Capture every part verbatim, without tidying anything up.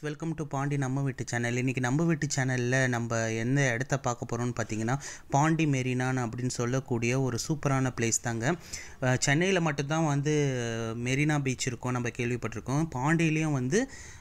Welcome to Pandi நம்ம வீட்டு channel. இன்றைக்கி நம்ம வீட்டு சேனலில் நம்ம எந்த இடத்த பார்க்க போகிறோம்னு பார்த்தீங்கன்னா பாண்டி மெரினான்னு அப்படின்னு சொல்லக்கூடிய ஒரு சூப்பரான பிளேஸ் தாங்க. சென்னையில் மட்டும்தான் வந்து மெரினா பீச் இருக்கும், நம்ம கேள்விப்பட்டிருக்கோம். பாண்டியிலையும் வந்து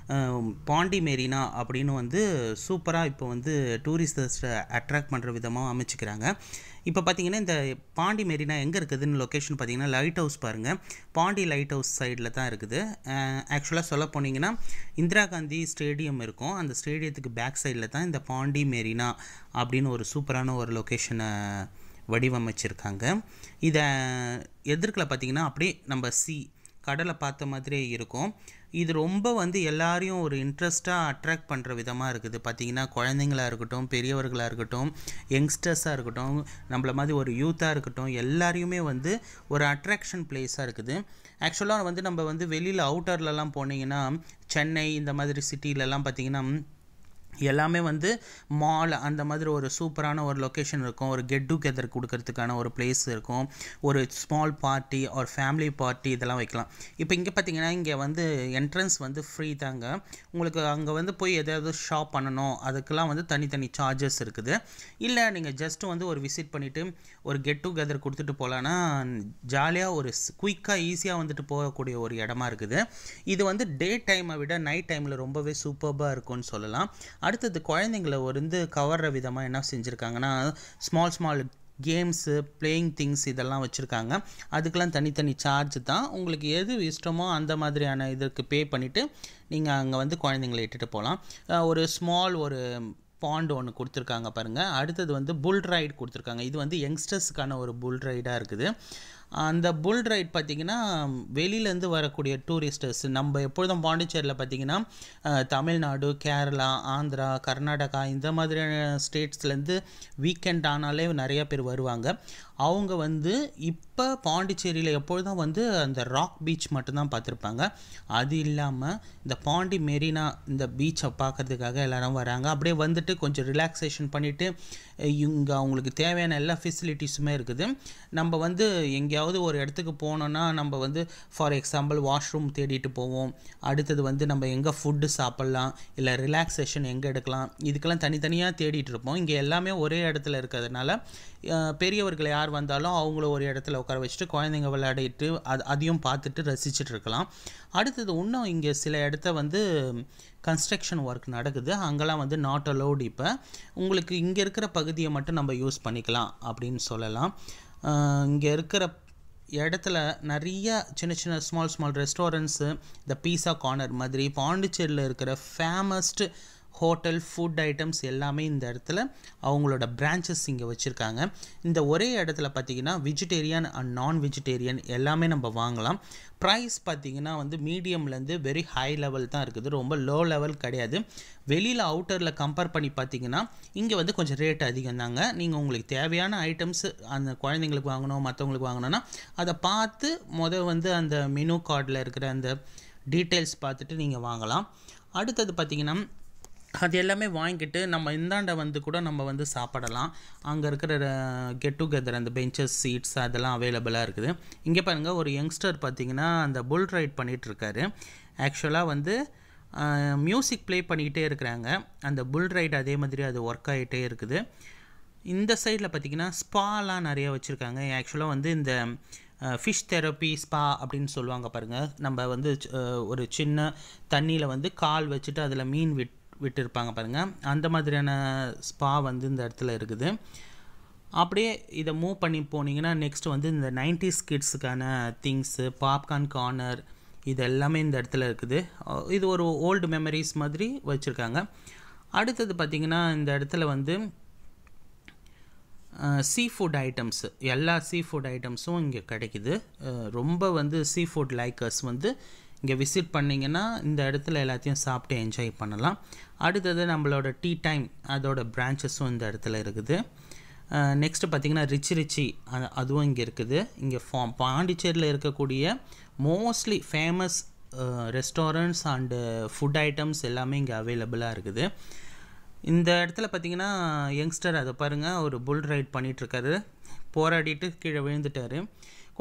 பாண்டி மெரினா அப்படின்னு வந்து சூப்பராக இப்போ வந்து டூரிஸ்டர்ஸை அட்ராக்ட் பண்ணுற விதமாக அமைச்சிக்கிறாங்க. இப்போ பார்த்தீங்கன்னா இந்த பாண்டி மெரினா எங்கே இருக்குதுன்னு லொக்கேஷன் பார்த்தீங்கன்னா லைட் ஹவுஸ் பாருங்கள், பாண்டி லைட் ஹவுஸ் சைடில் தான் இருக்குது. ஆக்சுவலாக சொல்ல போனீங்கன்னா இந்திரா காந்தி ஸ்டேடியம் இருக்கும், அந்த ஸ்டேடியத்துக்கு பேக் சைடில் தான் இந்த பாண்டி மெரினா அப்படின்னு ஒரு சூப்பரான ஒரு லொக்கேஷனை வடிவமைச்சிருக்காங்க. இதை எதிர்க்கில் பார்த்திங்கன்னா அப்படியே நம்ம சி கடலை பார்த்த மாதிரியே இருக்கும். இது ரொம்ப வந்து எல்லாரையும் ஒரு இன்ட்ரெஸ்ட்டாக அட்ராக்ட் பண்ணுற விதமாக இருக்குது. பார்த்திங்கன்னா குழந்தைங்களாக இருக்கட்டும், பெரியவர்களாக இருக்கட்டும், யங்ஸ்டர்ஸாக இருக்கட்டும், நம்மள மாதிரி ஒரு யூத்தாக இருக்கட்டும், எல்லாரையுமே வந்து ஒரு அட்ராக்ஷன் பிளேஸாக இருக்குது. ஆக்சுவலாக வந்து நம்ம வந்து வெளியில் அவுட்டர்லலாம் போனீங்கன்னா சென்னை இந்த மாதிரி சிட்டிலலாம் பார்த்திங்கன்னா எல்லாமே வந்து மால் அந்த மாதிரி ஒரு சூப்பரான ஒரு லொக்கேஷன் இருக்கும், ஒரு கெட் டுகெதர் கொடுக்கறதுக்கான ஒரு பிளேஸ் இருக்கும், ஒரு ஸ்மால் பார்ட்டி ஒரு ஃபேமிலி பார்ட்டி இதெல்லாம் வைக்கலாம். இப்போ இங்கே பார்த்தீங்கன்னா இங்கே வந்து என்ட்ரன்ஸ் வந்து ஃப்ரீ தாங்க. உங்களுக்கு அங்கே வந்து போய் எதாவது ஷாப் பண்ணணும் அதுக்கெல்லாம் வந்து தனித்தனி சார்ஜஸ் இருக்குது. இல்லை நீங்கள் ஜஸ்ட்டு வந்து ஒரு விசிட் பண்ணிவிட்டு ஒரு கெட் டுகெதர் கொடுத்துட்டு போகலான்னா ஜாலியாக ஒரு குயிக்காக ஈஸியாக வந்துட்டு போகக்கூடிய ஒரு இடமா இருக்குது. இது வந்து டே டைமை விட நைட் டைமில் ரொம்பவே சூப்பர்பாக இருக்கும்னு சொல்லலாம். அடுத்தது குழந்தைங்களை வந்து கவர்ற விதமாக என்ன செஞ்சுருக்காங்கன்னா small small games playing things இதெல்லாம் வச்சுருக்காங்க. அதுக்கெலாம் தனித்தனி சார்ஜ் தான். உங்களுக்கு எது இஷ்டமோ அந்த மாதிரியான இதற்கு பே பண்ணிவிட்டு நீங்கள் அங்கே வந்து குழந்தைங்களை இட்டுட்டு போகலாம். ஒரு ஸ்மால் ஒரு பாண்ட் ஒன்று கொடுத்துருக்காங்க பாருங்கள். அடுத்தது வந்து புல் ரைட் கொடுத்துருக்காங்க. இது வந்து யங்ஸ்டர்ஸுக்கான ஒரு புல் ரைடாக இருக்குது. அந்த புல் ரைட் பார்த்திங்கன்னா வெளியிலேருந்து வரக்கூடிய டூரிஸ்டர்ஸ், நம்ம எப்பொழுதும் பாண்டிச்சேரியில் பார்த்திங்கன்னா தமிழ்நாடு, கேரளா, ஆந்திரா, கர்நாடகா இந்த மாதிரியான ஸ்டேட்ஸ்லேருந்து வீக்கெண்ட் ஆனாலே நிறைய பேர் வருவாங்க. அவங்க வந்து இப்போ பாண்டிச்சேரியில் எப்பொழுதும் வந்து அந்த ராக் பீச் மட்டும்தான் பார்த்துருப்பாங்க. அது இல்லாமல் இந்த பாண்டி மெரினா இந்த பீச்சை பார்க்குறதுக்காக எல்லோரும் வராங்க. அப்படியே வந்துட்டு கொஞ்சம் ரிலாக்ஸேஷன் பண்ணிவிட்டு இங்கே அவங்களுக்கு தேவையான எல்லா ஃபெசிலிட்டிஸுமே இருக்குது. நம்ம வந்து எங்கேயாவது ஒரு இடத்துக்கு போனோன்னா நம்ம வந்து ஃபார் எக்ஸாம்பிள் வாஷ்ரூம் தேடிட்டு போவோம். அடுத்தது வந்து நம்ம எங்கே ஃபுட்டு சாப்பிட்லாம், இல்லை ரிலாக்ஸேஷன் எங்கே எடுக்கலாம், இதுக்கெல்லாம் தனித்தனியாக தேடிட்டு இருப்போம். இங்கே எல்லாமே ஒரே இடத்துல இருக்கிறதுனால பெரியவர்கள் யார் வந்தாலும் அவங்கள ஒரு இடத்துல உட்கார வச்சுட்டு குழந்தைங்க விளையாடிட்டு அது அதையும் பார்த்துட்டு ரசிச்சுட்டு இருக்கலாம். அடுத்தது இன்னும் இங்கே சில இடத்த வந்து கன்ஸ்ட்ரக்ஷன் ஒர்க் நடக்குது, அங்கெல்லாம் வந்து நாட் அலோடு. இப்போ உங்களுக்கு இங்கே இருக்கிற பகுதியை மட்டும் நம்ம யூஸ் பண்ணிக்கலாம் அப்படின்னு சொல்லலாம். இங்கே இருக்கிற இடத்துல நிறைய சின்ன சின்ன ஸ்மால் ஸ்மால் ரெஸ்டாரண்ட்ஸு, இந்த பீஸா கார்னர் மாதிரி பாண்டிச்சேரியில் இருக்கிற ஃபேமஸ்டு ஹோட்டல் ஃபுட் ஐட்டம்ஸ் எல்லாமே இந்த இடத்துல அவங்களோட பிரான்ச்சஸ் இங்கே வச்சுருக்காங்க. இந்த ஒரே இடத்துல பார்த்திங்கன்னா வெஜிடேரியன் அண்ட் நான் வெஜிடேரியன் எல்லாமே நம்ம வாங்கலாம். ப்ரைஸ் பார்த்திங்கன்னா வந்து மீடியம்லேருந்து வெரி ஹை லெவல் தான் இருக்குது, ரொம்ப லோ லெவல் கிடையாது. வெளியில் அவுட்டரில் கம்பேர் பண்ணி பார்த்திங்கன்னா இங்கே வந்து கொஞ்சம் ரேட் அதிகம் தாங்க. நீங்கள் உங்களுக்கு தேவையான ஐட்டம்ஸ் அந்த குழந்தைங்களுக்கு வாங்கணும் மற்றவங்களுக்கு வாங்கணுன்னா அதை பார்த்து மொதல் வந்து அந்த மெனு கார்டில் இருக்கிற அந்த டீட்டெயில்ஸ் பார்த்துட்டு நீங்கள் வாங்கலாம். அடுத்தது பார்த்திங்கன்னா அது எல்லாமே வாங்கிட்டு நம்ம இந்தாண்ட வந்து கூட நம்ம வந்து சாப்பிடலாம். அங்கே இருக்கிற கெட் டுகெதர் அந்த பெஞ்சஸ் சீட்ஸ் அதெல்லாம் அவைலபிளாக இருக்குது. இங்கே பாருங்கள் ஒரு யங்ஸ்டர் பார்த்திங்கன்னா அந்த புல் ரைட் பண்ணிகிட்ருக்காரு. ஆக்சுவலாக வந்து மியூசிக் ப்ளே பண்ணிக்கிட்டே இருக்கிறாங்க. அந்த புல் ரைட் அதே மாதிரி அது ஒர்க் ஆகிட்டே இருக்குது. இந்த சைடில் பார்த்திங்கன்னா ஸ்பாலாம் நிறைய வச்சுருக்காங்க. ஆக்சுவலாக வந்து இந்த ஃபிஷ் தெரப்பி ஸ்பா அப்படின்னு சொல்லுவாங்க பாருங்கள். நம்ம வந்து ஒரு சின்ன தண்ணியில் வந்து கால் வச்சுட்டு அதில் மீன் விட் விட்டு இருப்பாங்க பாருங்கள், அந்த மாதிரியான ஸ்பா வந்து இந்த இடத்துல இருக்குது. அப்படியே இதை மூவ் பண்ணி போனீங்கன்னா நெக்ஸ்ட் வந்து இந்த நைன்டிஸ் கிட்ஸுக்கான திங்ஸு, பாப்கார்ன் கார்னர் இது எல்லாமே இந்த இடத்துல இருக்குது. இது ஒரு ஓல்டு மெமரிஸ் மாதிரி வச்சுருக்காங்க. அடுத்தது பார்த்திங்கன்னா இந்த இடத்துல வந்து சீ ஃபுட் ஐட்டம்ஸு, எல்லா சீ ஃபுட் ஐட்டம்ஸும் இங்கே கிடைக்குது. ரொம்ப வந்து சீ ஃபுட் லைக்கர்ஸ் வந்து இங்கே விசிட் பண்ணிங்கன்னா இந்த இடத்துல எல்லாத்தையும் சாப்பிட்டு என்ஜாய் பண்ணலாம். அடுத்தது நம்மளோட டீ டைம் அதோட பிரான்ச்சஸும் இந்த இடத்துல இருக்குது. நெக்ஸ்ட்டு பார்த்திங்கன்னா ரிச்சி ரிச்சி அதுவும் இங்கே இருக்குது. இங்கே ஃபா பாண்டிச்சேரியில் இருக்கக்கூடிய mostly famous restaurants and food items எல்லாமே இங்கே அவைலபிளாக இருக்குது. இந்த இடத்துல பார்த்திங்கன்னா யங்ஸ்டர் அதை பாருங்கள் ஒரு புல் ரைட் பண்ணிகிட்ருக்காரு, போராடிட்டு கீழே விழுந்துட்டார்.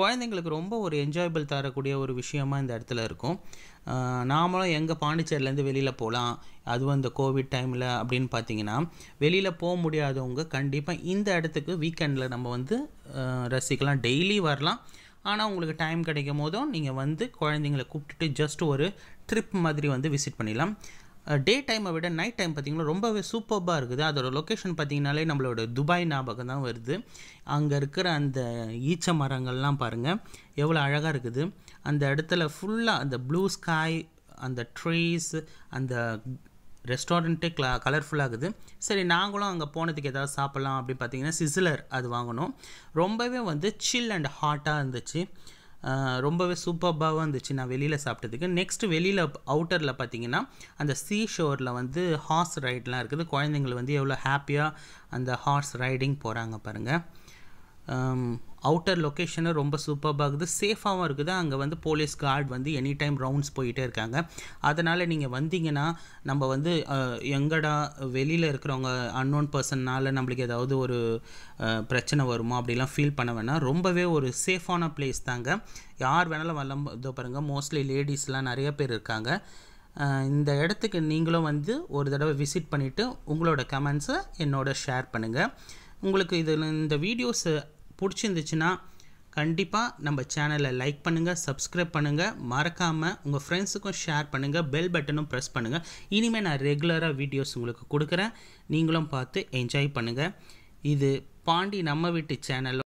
குழந்தைங்களுக்கு ரொம்ப ஒரு என்ஜாயபிள் தரக்கூடிய ஒரு விஷயமா இந்த இடத்துல இருக்கும். நாமளும் எங்கே பாண்டிச்சேரியிலேருந்து வெளியில் போகலாம், அதுவும் இந்த கோவிட் டைமில் அப்படின்னு பார்த்தீங்கன்னா, வெளியில் போக முடியாதவங்க கண்டிப்பாக இந்த இடத்துக்கு வீக்கெண்டில் நம்ம வந்து ரசிக்கலாம். டெய்லி வரலாம், ஆனால் உங்களுக்கு டைம் கிடைக்கும் போதும் நீங்கள் வந்து குழந்தைங்களை கூப்பிட்டுட்டு ஜஸ்ட் ஒரு ட்ரிப் மாதிரி வந்து விசிட் பண்ணிடலாம். டே டைமை விட நைட் டைம் பார்த்திங்கன்னா ரொம்பவே சூப்பர்பாக இருக்குது. அதோட லொக்கேஷன் பார்த்திங்கனாலே நம்மளோட துபாய் ஞாபகம் தான் வருது. அங்கே இருக்கிற அந்த ஈச்ச மரங்கள்லாம் பாருங்கள் எவ்வளோ அழகாக இருக்குது. அந்த இடத்துல ஃபுல்லாக அந்த ப்ளூ ஸ்காய், அந்த ட்ரீஸ், அந்த ரெஸ்டாரண்ட்டே க்ளா கலர்ஃபுல்லாகுது. சரி, நாங்களும் அங்கே போனதுக்கு எதாவது சாப்பிட்லாம் அப்படின்னு பார்த்தீங்கன்னா சிசிலர் அது வாங்கினோம். ரொம்பவே வந்து சில் அண்ட் ஹாட்டாக இருந்துச்சு. ரொம்பவே சூப்பர்பாகவும் இருந்துச்சு நான் வெளியில் சாப்பிட்டதுக்கு. நெக்ஸ்ட்டு வெளியில் அவுட்டரில் பார்த்தீங்கன்னா அந்த சீ ஷோரில் வந்து ஹார்ஸ் ரைட்லாம் இருக்குது. குழந்தைங்கள் வந்து எவ்வளோ ஹாப்பியாக அந்த ஹார்ஸ் ரைடிங் போகிறாங்க பாருங்கள். அவுட்டர் லொக்கேஷனு ரொம்ப சூப்பர்பாக இருக்குது, சேஃபாகவும் இருக்குது. அங்கே வந்து போலீஸ் கார்டு வந்து எனி டைம் ரவுண்ட்ஸ் போயிட்டே இருக்காங்க. அதனால் நீங்கள் வந்தீங்கன்னா நம்ம வந்து எங்கடா வெளியில் இருக்கிறவங்க அன்னோன் பர்சன்னால் நம்மளுக்கு ஏதாவது ஒரு பிரச்சனை வருமா அப்படிலாம் ஃபீல் பண்ண வேணாம். ரொம்பவே ஒரு சேஃபான பிளேஸ் தாங்க. யார் வேணாலும் வரலாம். இதோ பாருங்கள், மோஸ்ட்லி லேடிஸ்லாம் நிறைய பேர் இருக்காங்க. இந்த இடத்துக்கு நீங்களும் வந்து ஒரு தடவை விசிட் பண்ணிவிட்டு உங்களோட கமெண்ட்ஸை என்னோட ஷேர் பண்ணுங்கள். உங்களுக்கு இதில் இந்த வீடியோஸ் பிடிச்சிருந்துச்சுன்னா கண்டிப்பாக நம்ம சேனலை லைக் பண்ணுங்கள், சப்ஸ்கிரைப் பண்ணுங்கள், மறக்காமல் உங்கள் ஃப்ரெண்ட்ஸுக்கும் ஷேர் பண்ணுங்கள், பெல் பட்டனும் ப்ரெஸ் பண்ணுங்கள். இனிமேல் நான் ரெகுலராக வீடியோஸ் உங்களுக்கு கொடுக்குறேன், நீங்களும் பார்த்து என்ஜாய் பண்ணுங்கள். இது பாண்டி நம்ம வீட்டு சேனல்.